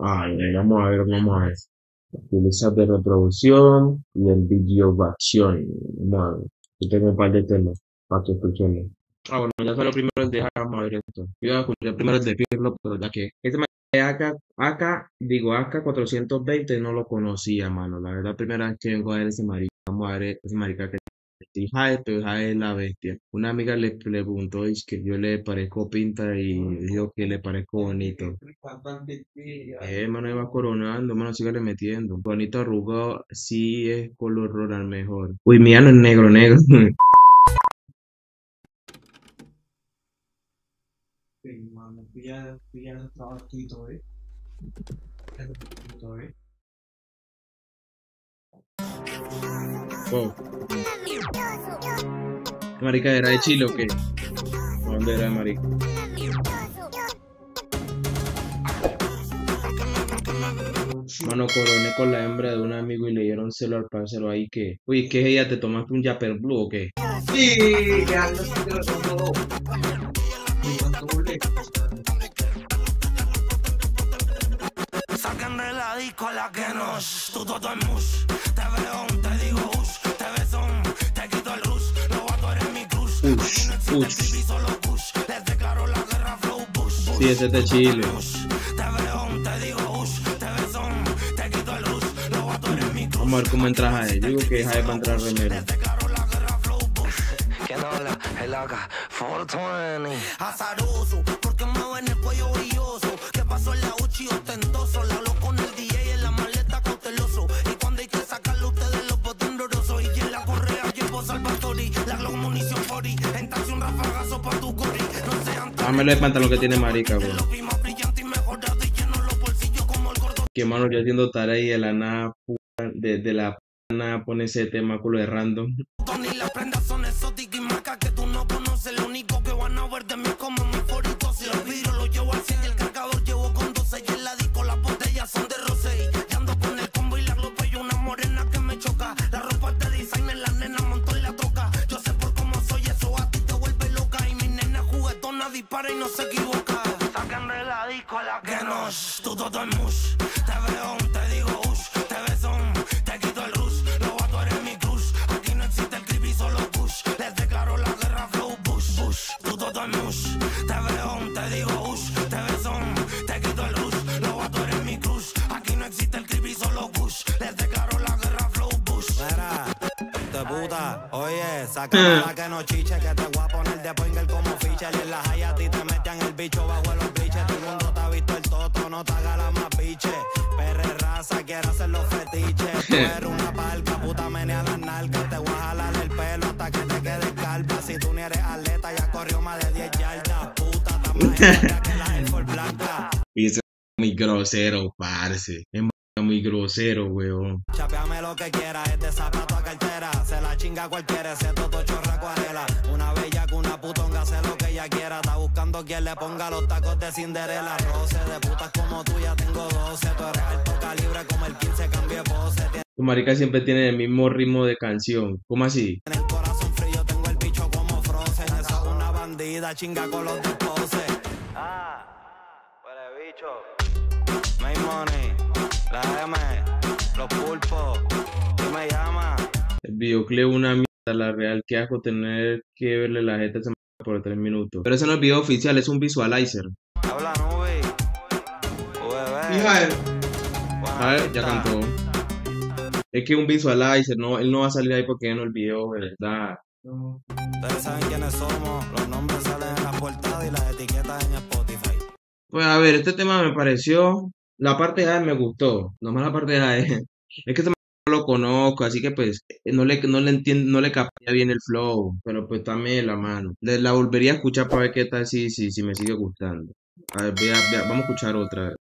Ay, vamos a ver, vamos a ver. Utilizar de reproducción y el video reacción. Vamos a ver. Yo tengo un par de temas para que escuchemos. Ah, bueno, ya fue lo primero de vamos a ver esto. Yo iba a escuchar primero el de Pirlo, pero ya que este man de AK 420 no lo conocía, mano. La verdad, primera vez que vengo a ver ese marica. Vamos a ver ese marica que Jae, pero Jae es la bestia. Una amiga le preguntó es que yo le parezco pinta y dijo que le parezco bonito. Mano, iba coronando, mano, sígale metiendo. Bonito arrugado, sí es color rural mejor. Uy, mía no es negro, negro. Sí, mano, pilla el trabajito, ¿eh? Oh, marica, ¿era de Chile o qué? ¿Dónde era, marica? Mano, coroné con la hembra de un amigo y le dieron celo al parcero ahí que. Uy, ¿qué es ella? ¿Te tomaste un Japper Blue o qué? Sí, que ando sin que lo tengo. Y cuánto boleto. Saquen de la disco a la que nos, tú todo es mush. Te veo, te digo ush, te beso, te quito el rush. Lo vato eres mi cruz. Aquí no existe el creepy, solo push. Les declaro la guerra, flow bush. Sí, ese es de Chile. Te veo, te digo ush, te beso, te quito el rush. Lo vato eres mi cruz. Vamos a ver cómo entra Jae. Yo digo que Jae va a entrar remero. Les declaro la guerra, flow bush. ¿Quién habla? El AK 420. Azaroso, porque mueve en el cuello brilloso. ¿Qué pasó en la Uchi ostentoso? La hablo con el DJ en la maleta cauteloso. Y cuando hay que sacarlo ustedes los boten dolorosos. Y en la correa llevo Salvatori. La Glock munición 40. Entrase un rafagazo pa' tu cori. No sean tan... Dámelo el pantalón que tiene marica, bro. Lo vi más brillante y mejorado y lleno los bolsillos como el gordo. Que mano, yo haciendo tarea y de la nada, de la nada pone ese tema culo de random. Ni las prendas son exóticas y marcas que tú no conoces. Lo único que van a ver de mí es como mi favorito. Si los vidrios los llevo al 100 y el cargador llevo con 12. Y en la disco las botellas son de rosé. Y ando con el combo y la glopa y una morena que me choca. La ropa es de designer, la nena montó y la toca. Yo sé por cómo soy, eso a ti te vuelve loca. Y mi nena juguetona dispara y no se equivoca. Saquen de la disco a la que nos, tú todo es mush. Te veo, te digo ush, te beso, te quito el rush. Lo vato eres mi cruz. Aquí no existe el creepy, solo push. Les declaro la guerra, flow bush, bush. Tú todo es mush. Te veo, te digo ush, te beso, te quito el rush. Lo vato eres mi cruz. Aquí no existe el creepy, solo push. Les declaro la guerra, flow bush. Mira, de puta, oye, sácame la que no chiche, que te voy a poner de pointer como ficha. Y en la high a ti te metían el bicho bajo los biches. Todo el mundo te ha visto el toto, no te haga la más biche. Perre raza, quiero hacer los fetiches. Tú eres una palca, puta menea las nalgas. Te voy a jalar el pelo hasta que te quedes calva. Si tú ni eres atleta, ya corrió más de 10 yardas. Puta, tan más que la Air Force blanca. Y ese es muy grosero, parce. Es muy grosero, weón. Chapeame lo que quiera, es de zapato a cartera. Se la chinga cualquiera, ese toto chorra acuarela. Una bella con una putonga, hace lo que ella quiera. Está buscando quien le ponga los tacos de Cinderella. Roce de putas como tú, ya tengo 12. Tú eres alto calibre como el 15, cambie pose. Tu marica siempre tiene el mismo ritmo de canción. ¿Cómo así? En el corazón frío tengo el bicho como Frozen. Esa es una bandida, chinga con los dos poses. Ah, huele bicho. Make money, la M, los pulpos. Tú me llamas. El videoclip una mierda, la real. Qué asco tener que verle la jeta a esa marica por 3 minutos. Pero ese no es el video oficial, es un visualizer. Habla Nubi, Hija, A ver, ya cantó. Es que un visualizer, no, él no va a salir ahí porque ya no el video, ¿verdad? no. ustedes saben quiénes somos. Los nombres salen en la portada y las etiquetas en Spotify. Pues a ver, este tema me pareció. La parte A me gustó. Nomás la parte A es que este man no lo conozco, así que pues no le entiendo, no le capté bien el flow. Pero pues también la mano. La volvería a escuchar para ver qué tal si me sigue gustando. A ver, vamos a escuchar otra.